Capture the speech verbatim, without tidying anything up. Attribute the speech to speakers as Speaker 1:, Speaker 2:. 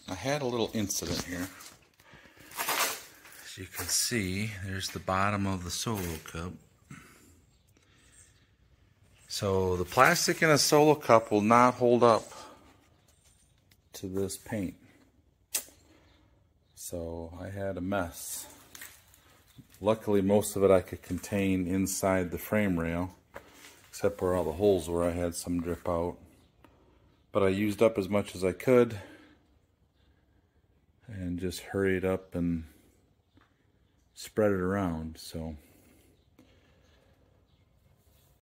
Speaker 1: I had a little incident here. As you can see, there's the bottom of the solo cup. So the plastic in a solo cup will not hold up to this paint. So I had a mess. Luckily most of it I could contain inside the frame rail, except where all the holes were I had some drip out. But I used up as much as I could and just hurried up and spread it around. So